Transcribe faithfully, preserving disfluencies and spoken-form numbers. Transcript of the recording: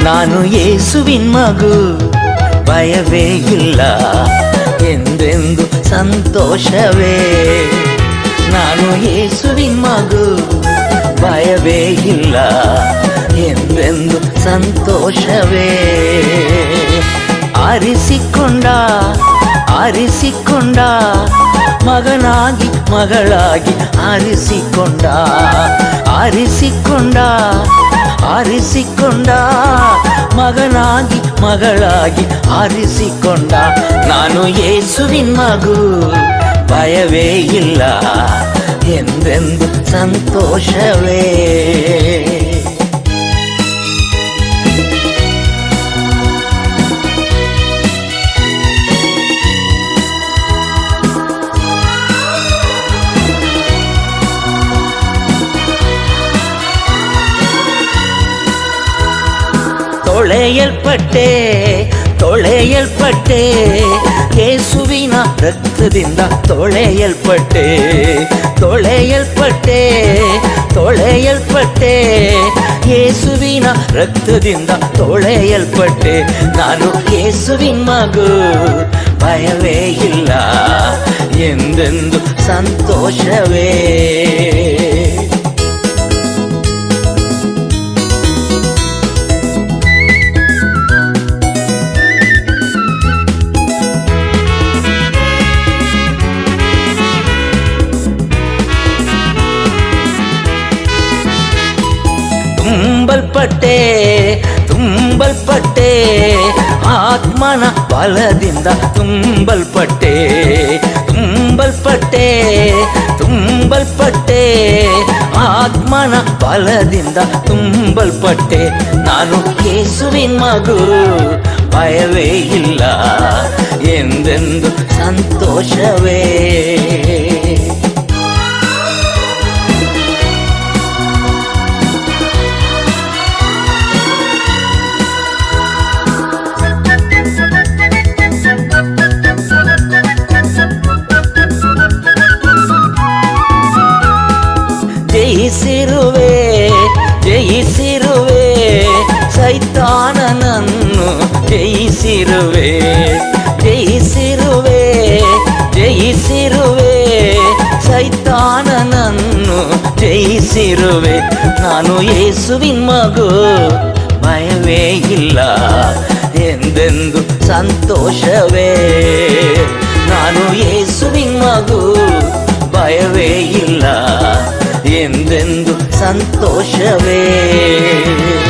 ನಾನು ಯೇಸುವಿನ ಮಗು, ಭಯವೇ ಇಲ್ಲ ಎಂದೆಂದು ಸಂತೋಷವೇ. ನಾನು ಯೇಸುವಿನ ಮಗು, ಭಯವೇ ಇಲ್ಲ ಎಂದೆಂದು ಸಂತೋಷವೇ. ಆರಿಸಿಕೊಂಡ ಆರಿಸಿಕೊಂಡ ಮಗನಾಗಿ ಮಗಳಾಗಿ ಆರಿಸಿಕೊಂಡ ಆರಿಸಿಕೊಂಡ ಆರಿಸಿಕೊಂಡ ಮಗನಾಗಿ ಮಗಳಾಗಿ ಆರಿಸಿಕೊಂಡ. ನಾನು ಯೇಸುವಿನ ಮಗು, ಭಯವೇ ಇಲ್ಲ ಎಂದೆಂದು ಸಂತೋಷವೇ. ತೊಳೆಯಲ್ಪಟ್ಟೆ ತೊಳೆಯಲ್ಪಟ್ಟೆ ಯೇಸುವಿನ ರಕ್ತದಿಂದ ತೊಳೆಯಲ್ಪಟ್ಟೆ ತೊಳೆಯಲ್ಪಟ್ಟೆ ತೊಳೆಯಲ್ಪಟ್ಟೆ ಯೇಸುವಿನ ರಕ್ತದಿಂದ ತೊಳೆಯಲ್ಪಟ್ಟೆ. ನಾನು ಯೇಸುವಿನ ಮಗು, ಭಯವೇ ಇಲ್ಲ ಎಂದೆಂದು ಸಂತೋಷವೇ. ತುಂಬಲ್ಪಟ್ಟೆ ತುಂಬಲ್ಪಟ್ಟೆ ಆತ್ಮನ ಬಲದಿಂದ ತುಂಬಲ್ಪಟ್ಟೆ ತುಂಬಲ್ಪಟ್ಟೆ ತುಂಬಲ್ಪಟ್ಟೆ ಆತ್ಮನ ಬಲದಿಂದ ತುಂಬಲ್ಪಟ್ಟೆ. ನಾನು ಯೇಸುವಿನ ಮಗು, ಭಯವೇ ಇಲ್ಲ ಎಂದೆಂದು ಸಂತೋಷವೇ. ಜಯಿಸಿರುವೆ ಜಯಿಸಿರುವೆ ಸೈತಾನನನ್ನು ಜಯಿಸಿರುವೆ ಜಯಿಸಿರುವೆ ಜಯಿಸಿರುವೆ ಸೈತಾನನನ್ನು ಜಯಿಸಿರುವೆ. ನಾನು ಯೇಸುವಿನ ಮಗು, ಭಯವೇ ಇಲ್ಲ ಎಂದೆಂದು ಸಂತೋಷವೇ. ನಾನು ಯೇಸುವಿನ ಮಗು, ಭಯವೇ ಇಲ್ಲ ಎಂದೆಂದು ಸಂತೋಷವೇ.